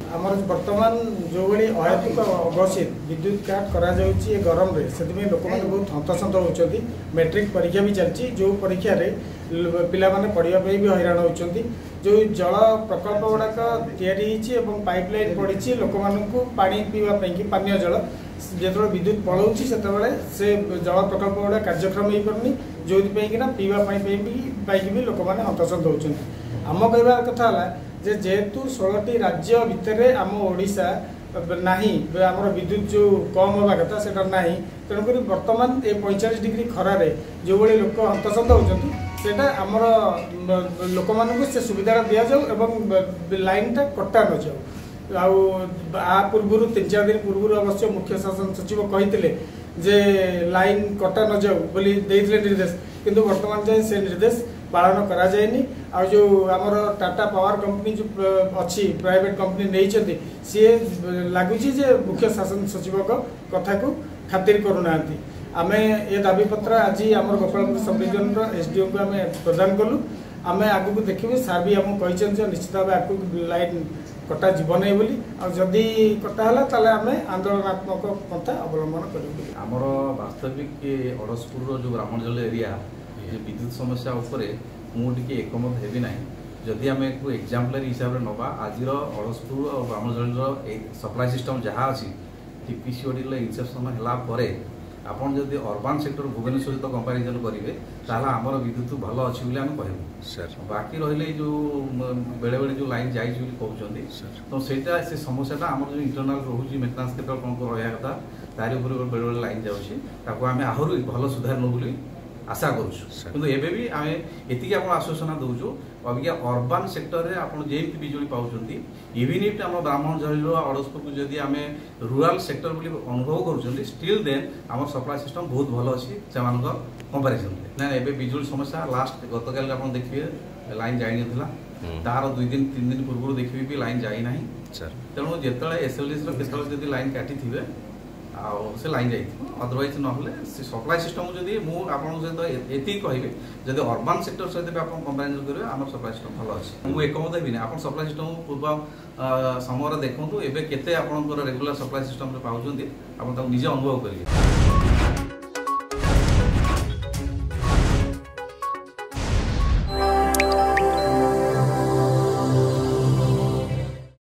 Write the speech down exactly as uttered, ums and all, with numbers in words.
आमर बर्तमान जो भाई अहेतुक अघोषित विद्युत काट करा गरम रे से लोक मैंने बहुत हंतसंत होती। मैट्रिक परीक्षा भी चलती जो परीक्षा रे पिला माने पढ़ाई भी हैरान होती। जो जल प्रकल्प गुड़ाक या पाइपलाइन पड़ी लोक मानू पानी पीवाई कि पानीय जल जो विद्युत पलाऊँ से जल प्रकल्प गुड़ा कार्यक्रम हो पारनी जो पीवाई भी लोक मैंने हंतसंत होती। आम कहवा कथा जे जेहेतु षोलटी राज्य भितर आम ओडिशा नाही आमर विद्युत जो कम होगा कथा से नाही तेणुक बर्तमान ए पैंचाश डिग्री खरारे जो भाई लोक हंतसंत होती सेटा आमर लोक मानू से सुविधा दि जाऊ लाइन टा कटा न जाऊ। आ पूर्व तीन चार दिन पूर्व अवश्य मुख्य शासन सचिव कहते जे लाइन कटा न जाऊ बोली देइथिले निर्देश किंतु वर्तमान जाए से निर्देश पालन करा जाएनी। आ जो आमर टाटा पावर कंपनी जो अच्छी प्राइवेट कंपनी नहीं सी लगुच मुख्य शासन सचिव कथा को खातिर करूना आम ए दाबी पत्र आज आम गोपालपुर सब डिविजन एसडीओ को आम प्रदान कलु। आम आगू देखिए सार भी आम कही निश्चित भाव आगे लाइन कटा जीवन बोली आदि कटाला आम आंदोलनात्मक पंथा अवलंबन करूँ। आमर वास्तविक अड़सपुर जो ग्रामांचल एरिया विद्युत समस्या उपरे मुझे एकमत हेबी ना जदि आम एक एग्जाम्पल हिसाब से नवा आज अड़सपुर और ग्रामांचल सप्लाई सिस्टम जहाँ अच्छी टीपीसीओडी इनसेप्शन है आपन जदि अर्बान सेक्टर भुवनेश्वर सहित कंपारिजन करेंगे ताला आमर विद्युत भल अच्छी बोली आम कहूँ। बाकी रही जो बेले बेले जो लाइन जाइए कहते तो सहीटा से समस्याटा आम जो इंटरनाल रोच मेन्टेनान्स क्षेत्र कौन रहा कथा तारी बेले बेले लाइन जाऊँगी आम आहरी भल सुधार नौ बोली आशा करूँ। एबे भी आम एति आप आश्वासना दौचु अबिका अर्बान सेक्टर में आप जमी बिजुली पाँच इवन इफ आम ब्राह्मणझरी अड़सपुर को जदि आम रूराल सेक्टर बोली अनुभव करूँ स्टिल देन आम सप्लाई सिस्टम बहुत भल अच्छी से कंपारिजन ना एबे बिजुली समस्या लास्ट गत काल आप देखिए लाइन जाई नथिला तार दुई दिन तीन दिन पूर्व देखिए भी लाइन जाई ना तेणु जिते एसएलडीसी केतल लाइन काटी थे से लाइन जाइए अदरवाइज ना सप्लाई सिस्टम जब मुझे सहित ये कहे जब अर्बान सेक्टर सहित आप कंपारिजन करेंगे आम सप्लाई सिस्टम भल अच्छे मुझे एकमत भी आप सप्लाई सिस्टम पूर्व समय देखूँ एवं केते आप रेगुलर सप्लाई सिस्टम पाँच आप निजे अनुभव करेंगे।